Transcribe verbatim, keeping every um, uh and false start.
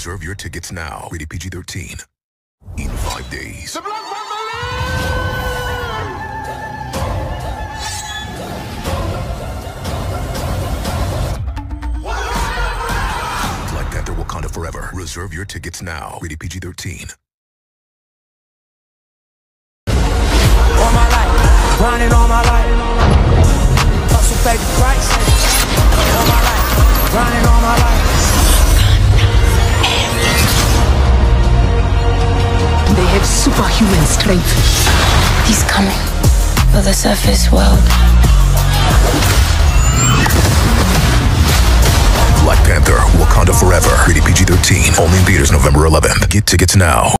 Reserve your tickets now. Rated P G thirteen. In five days. Black Panther Wakanda Forever. Reserve your tickets now. Rated P G thirteen. All my life, grinding all my life. Hustle, baby, price. All my life, grinding all my life. They have superhuman strength. He's coming for the surface world. Black Panther Wakanda Forever. Rated P G thirteen. Only in theaters November eleventh. Get tickets now.